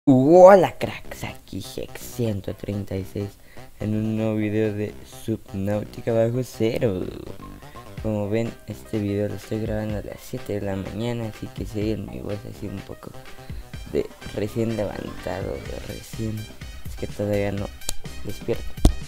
Hola cracks, aquí Hex136 en un nuevo video de Subnautica bajo cero. Como ven, este video lo estoy grabando a las 7 de la mañana, así que si oyen mi voz así un poco de recién levantado, es que todavía no despierto.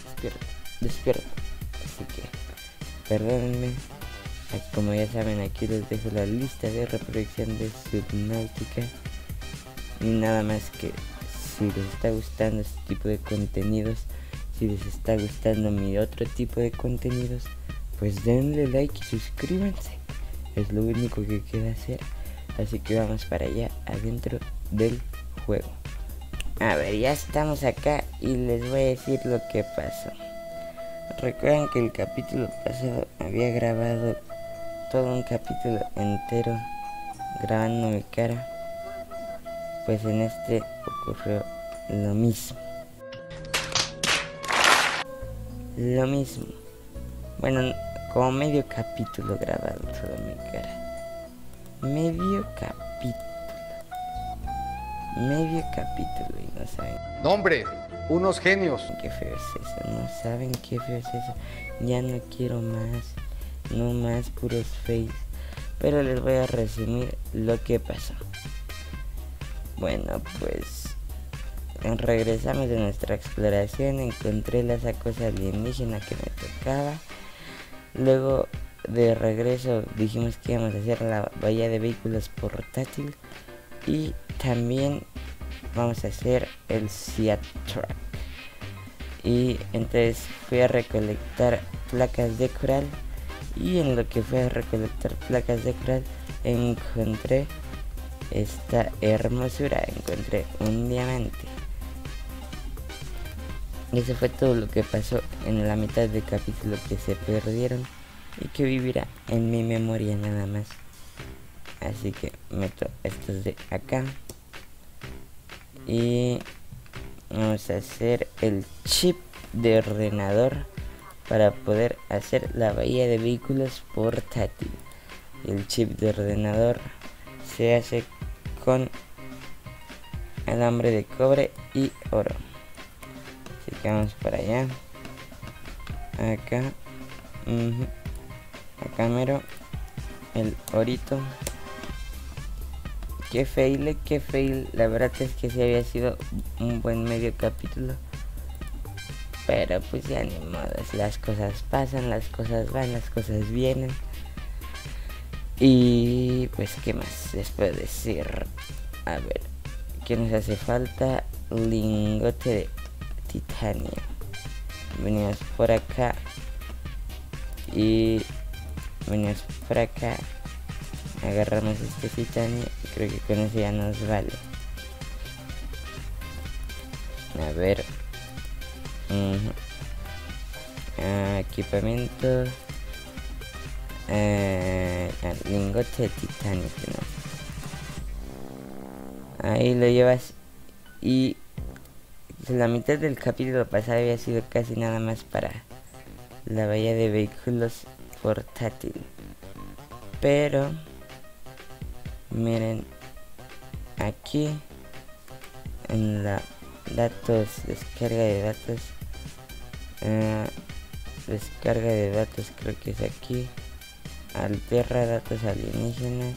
Así que perdónenme. Como ya saben, aquí les dejo la lista de reproducción de Subnautica. Y nada más que si les está gustando este tipo de contenidos, si les está gustando mi otro tipo de contenidos, pues denle like y suscríbanse. Es lo único que queda hacer. Así que vamos para allá, adentro del juego. A ver, ya estamos acá y les voy a decir lo que pasó. Recuerdan que el capítulo pasado había grabado todo un capítulo entero grabando mi cara. Pues en este ocurrió lo mismo. Bueno, como medio capítulo grabado toda mi cara. Medio capítulo y no saben. No, hombre, unos genios. Qué feo es eso, no saben qué feo es eso. Ya no quiero más, no más puros face. Pero les voy a resumir lo que pasó. Bueno, pues regresamos de nuestra exploración, encontré esa cosa alienígena que me tocaba. Luego de regreso dijimos que íbamos a hacer la bahía de vehículos portátil y también vamos a hacer el Seat Truck. Y entonces fui a recolectar placas de coral, y en lo que fui a recolectar placas de coral encontré esta hermosura, encontré un diamante. Y eso fue todo lo que pasó en la mitad del capítulo que se perdieron y que vivirá en mi memoria nada más. Así que meto estos de acá y vamos a hacer el chip de ordenador para poder hacer la bahía de vehículos portátil. El chip de ordenador se hace con alambre de cobre y oro. Así que vamos para allá. Acá. Acá mero. El orito. Qué fail. La verdad es que sí había sido un buen medio capítulo. Pero pues ya ni modo. Las cosas pasan, las cosas van, las cosas vienen. Y pues qué más les puedo decir. A ver, ¿qué nos hace falta? Lingote de titanio. Venimos por acá y venimos por acá. Agarramos este titanio y creo que con eso ya nos vale. A ver, equipamiento. Lingote de titanio, ¿no? Ahí lo llevas. Y la mitad del capítulo pasado había sido casi nada más para la bahía de vehículos portátil. Pero miren, aquí en la datos, descarga de datos, creo que es aquí. Alterra datos alienígenas.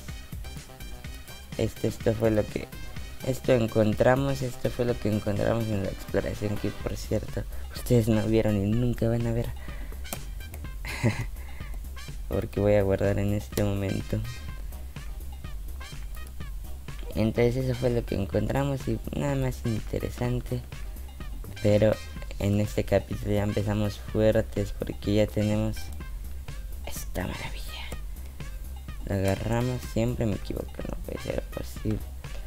Esto fue lo que encontramos en la exploración, que por cierto ustedes no vieron y nunca van a ver. Porque voy a guardar en este momento. Entonces eso fue lo que encontramos y nada más interesante. Pero en este capítulo ya empezamos fuertes porque ya tenemos esta maravilla. La agarramos, siempre me equivoco, no puede ser posible.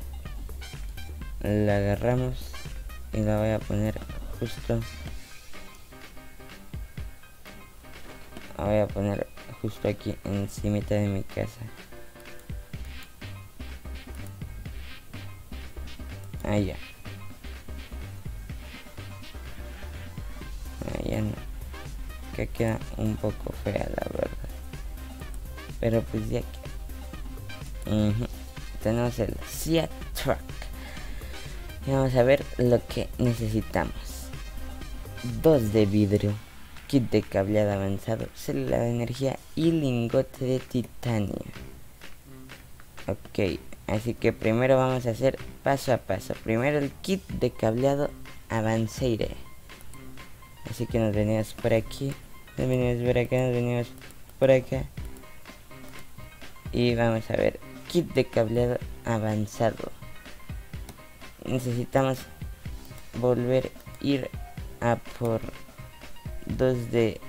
La agarramos y la voy a poner justo. La voy a poner justo aquí encima de mi casa. Ahí ya. Ahí ya no. Que queda un poco fea, la verdad. Pero pues ya que tenemos el Seat Truck. Y vamos a ver lo que necesitamos. 2 de vidrio, kit de cableado avanzado, célula de energía y lingote de titanio. Ok, así que primero vamos a hacer paso a paso. Primero el kit de cableado avanzado. Así que nos venimos por aquí, nos venimos por acá, nos venimos por acá. Y vamos a ver, kit de cableado avanzado. Necesitamos volver a ir a por 2 de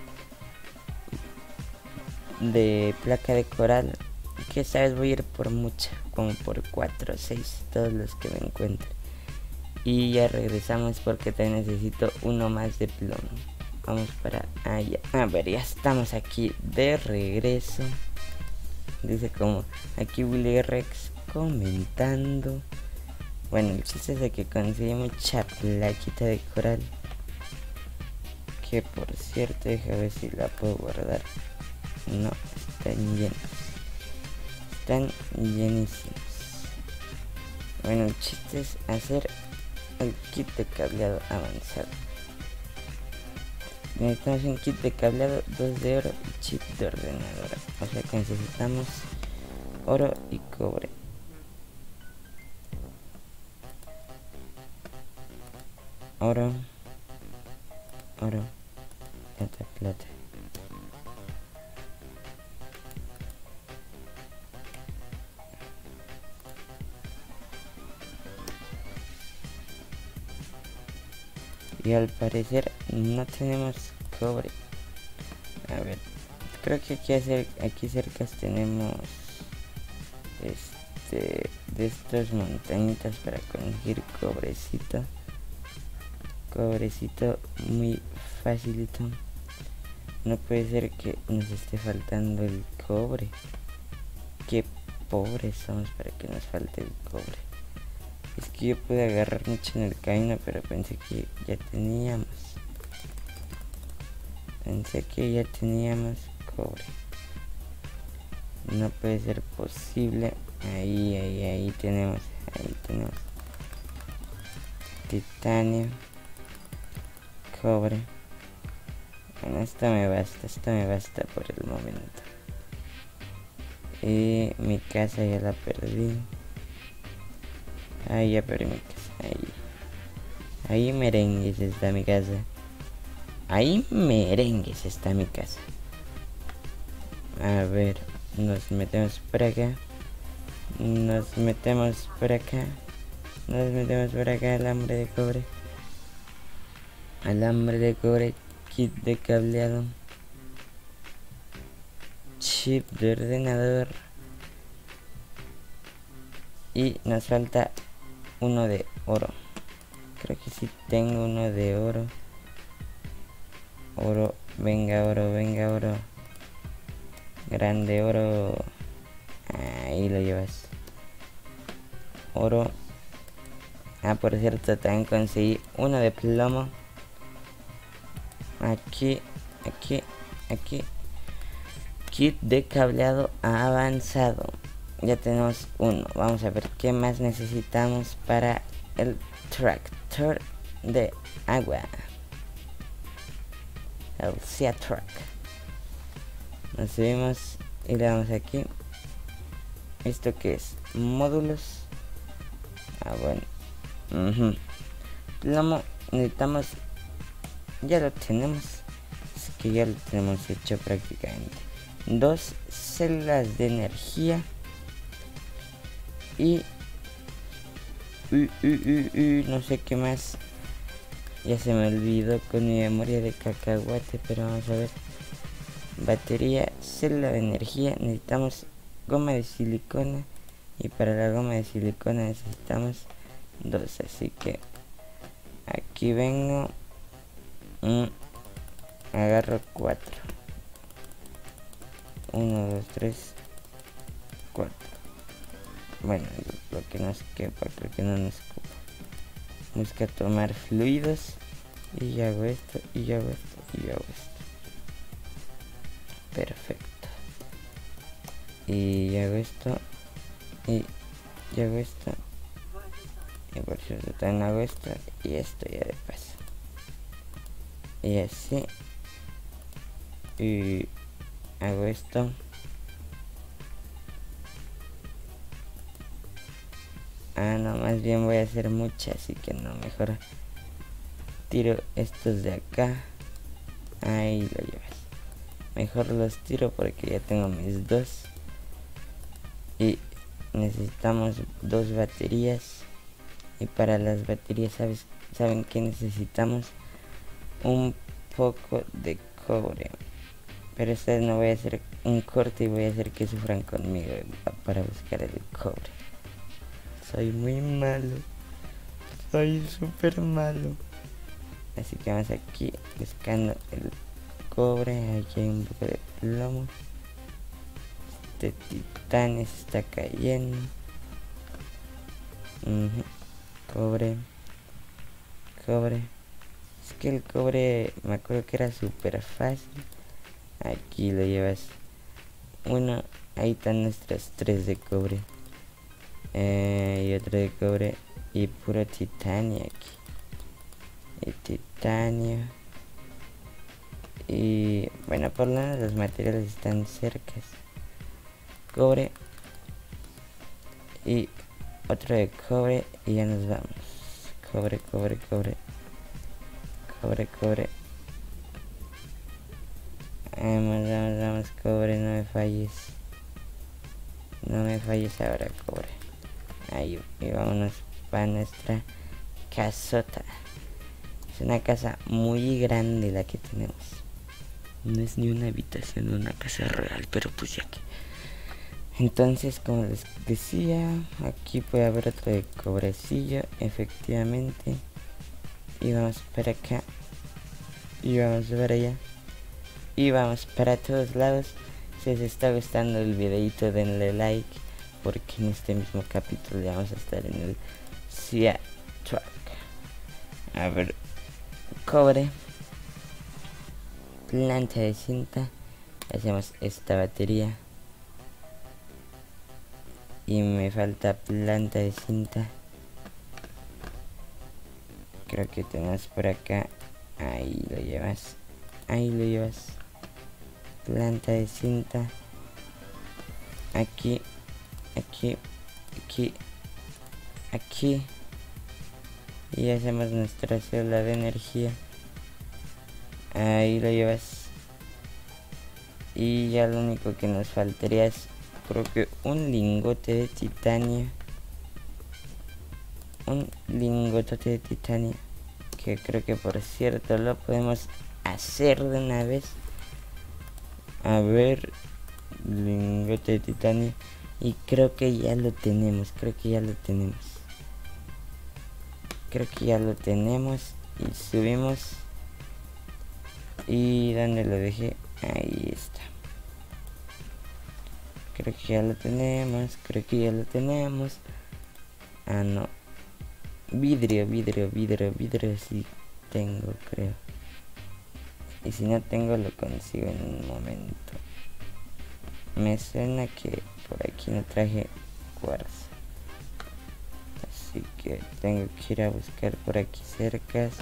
placa de coral. Que sabes, voy a ir por mucha, como por 4 o 6, todos los que me encuentre. Y ya regresamos porque también necesito uno más de plomo. Vamos para allá. A ver, ya estamos aquí de regreso. Dice como aquí Willy Rex comentando. Bueno, el chiste es de que conseguí mucha plaquita de coral. Que por cierto, deja ver si la puedo guardar. No, están llenos. Están llenísimos. Bueno, el chiste es hacer el kit de cableado avanzado. Necesitamos un kit de cableado, 2 de oro y chip de ordenadora. O sea que necesitamos oro y cobre. Oro, plata. Y al parecer no tenemos cobre. A ver, creo que aquí cerca tenemos de estas montañitas para conseguir cobrecito. Cobrecito muy facilito. No puede ser que nos esté faltando el cobre. Qué pobres somos para que nos falte el cobre. Es que yo pude agarrar mucho en el camino, pero pensé que ya teníamos. Cobre. No puede ser posible. Ahí tenemos. Titanio. Cobre. Bueno, esto me basta por el momento. Y mi casa ya la perdí. Ya perdí mi casa. Ahí merengues está mi casa. A ver, nos metemos por acá. Nos metemos por acá. Alambre de cobre. Kit de cableado. Chip de ordenador. Y nos falta uno de oro. Creo que sí tengo uno de oro. Venga oro. Grande oro. Ahí lo llevas. Oro. Por cierto, también conseguí uno de plomo. Aquí. Kit de cableado avanzado. Ya tenemos uno. Vamos a ver qué más necesitamos para el tractor de agua. El Sea Truck. Nos subimos y le damos aquí. ¿Esto qué es? Módulos. Bueno. Plomo. Necesitamos. Ya lo tenemos. Es que ya lo tenemos hecho prácticamente. 2 células de energía. Y no sé qué más. Ya se me olvidó con mi memoria de cacahuate, pero vamos a ver. Batería, célula de energía. Necesitamos goma de silicona. Y para la goma de silicona necesitamos 2. Así que aquí vengo. Agarro 4. 1, 2, 3, 4. Bueno, lo que nos quepa, creo que no nos ocupa. Busca tomar fluidos. Y hago esto, y hago esto, y hago esto. Perfecto. Y hago esto. Y hago esto. Y por cierto también hago esto y esto ya de paso. Y así. Y hago esto. Ah, no, más bien voy a hacer muchas, así que no, mejor tiro estos de acá. Ahí lo llevas. Mejor los tiro porque ya tengo mis dos. Y necesitamos 2 baterías. Y para las baterías, ¿saben qué necesitamos? Un poco de cobre. Pero esta vez no voy a hacer un corte y voy a hacer que sufran conmigo para buscar el cobre. Soy muy malo. Soy súper malo. Así que vamos aquí buscando el cobre. Aquí hay un poco de plomo. Este titanio se está cayendo. Cobre. Es que el cobre me acuerdo que era súper fácil. Aquí lo llevas. Uno. Ahí están nuestras 3 de cobre. Y otro de cobre. Y puro titanio aquí. Y titanio. Y bueno, por lo menos los materiales están cercas. Cobre. Y otro de cobre. Y ya nos vamos. Cobre. Vamos, cobre, no me falles. No me falles ahora, cobre. Ahí, y vámonos para nuestra casota. Es una casa muy grande la que tenemos. No es ni una habitación de una casa real, pero pues ya que. Entonces, como les decía, aquí puede haber otro de cobrecillo, efectivamente. Y vamos para acá. Y vamos para allá. Y vamos para todos lados. Si os está gustando el videito, denle like, porque en este mismo capítulo ya vamos a estar en el Sea Truck. A ver, cobre, plancha de cinta. Hacemos esta batería. Y me falta planta de cinta. Creo que tenemos por acá. Ahí lo llevas. Planta de cinta. Aquí. Y hacemos nuestra célula de energía. Ahí lo llevas. Y ya lo único que nos faltaría es, creo que un lingote de titanio. Que creo que por cierto lo podemos hacer de una vez. A ver, lingote de titanio. Y creo que ya lo tenemos. Y subimos. ¿Y dónde lo dejé? Ahí está. Creo que ya lo tenemos. Ah, no. Vidrio sí tengo, creo. Y si no tengo, lo consigo en un momento. Me suena que por aquí no traje cuarzo. Así que tengo que ir a buscar por aquí cercas.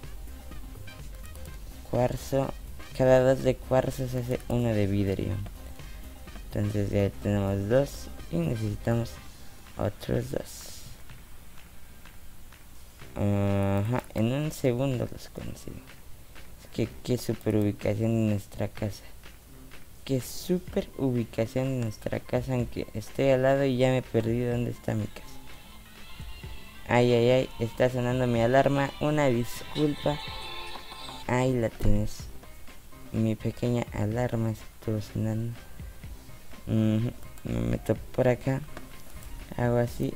Cuarzo. Cada 2 de cuarzo se hace 1 de vidrio. Entonces ya tenemos 2 y necesitamos otros 2. Ajá, en un segundo los consigo. Es que qué super ubicación en nuestra casa. Aunque estoy al lado y ya me perdí dónde está mi casa. Ay, está sonando mi alarma. Una disculpa. Ahí la tienes. Mi pequeña alarma estuvo sonando. Me meto por acá. Hago así.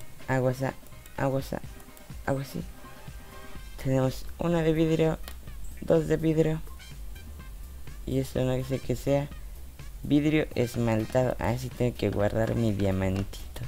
Tenemos 1 de vidrio, 2 de vidrio. Y eso no sé qué sea. Vidrio esmaltado. Así tengo que guardar mi diamantito.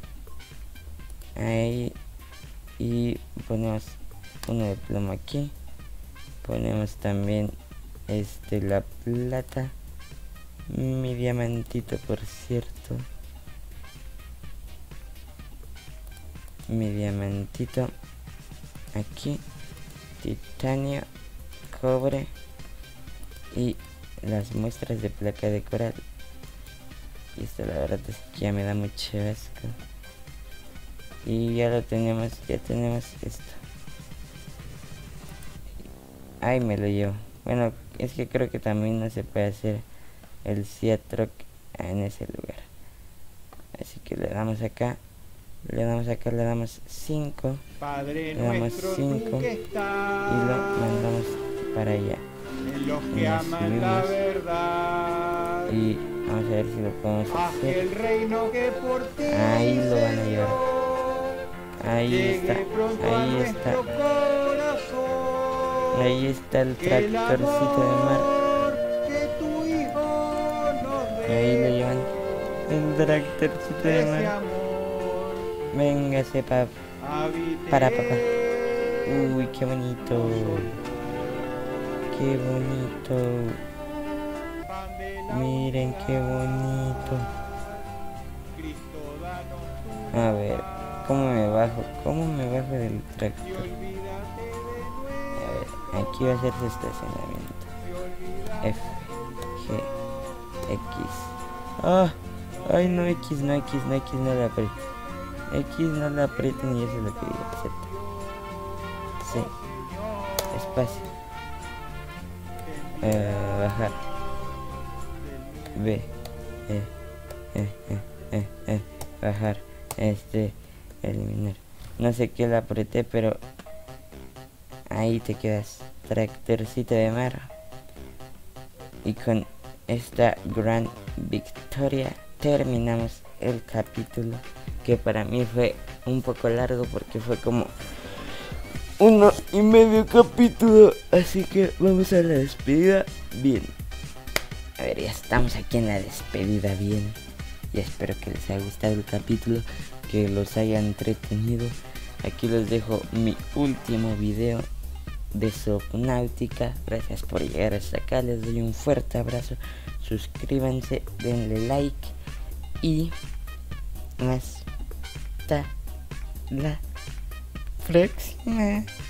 Ahí. Y ponemos 1 de plomo aquí. Ponemos también la plata. Mi diamantito, por cierto. mi diamantito aquí, titanio, cobre y las muestras de placa de coral. Y esto la verdad es que ya me da mucho asco. Y ya lo tenemos, ya tenemos esto. Ay, me lo llevo. Bueno, es que creo que también no se puede hacer el Sea Truck en ese lugar. Así que le damos acá. Le damos acá, le damos 5. Le damos 5. Y lo mandamos para allá. Los que aman la verdad. Y vamos a ver si lo podemos hacer. El reino que por ti ahí lo van a llevar. Ahí está. Ahí está. Ahí está el tractorcito de mar. Ahí lo llevan. El tractorcito de mar. Véngase para papá. Uy, qué bonito. Qué bonito. Miren qué bonito. A ver, ¿cómo me bajo? ¿Cómo me bajo del tractor? A ver, aquí va a ser su estacionamiento. F, G, X. Ah, ay no, X no la aprieten. X no la aprieten y eso es lo que digo. Z. C. Espacio. Bajar. B. Bajar. Eliminar. No sé qué la apreté, pero ahí te quedas. Tractorcito de mar. Y con esta gran victoria terminamos el capítulo, que para mí fue un poco largo porque fue como 1,5 capítulo. Así que vamos a la despedida bien. A ver, ya estamos aquí en la despedida bien. Y espero que les haya gustado el capítulo, que los haya entretenido. Aquí les dejo mi último video de Subnautica. Gracias por llegar hasta acá. Les doy un fuerte abrazo. Suscríbanse, denle like y hasta la próxima.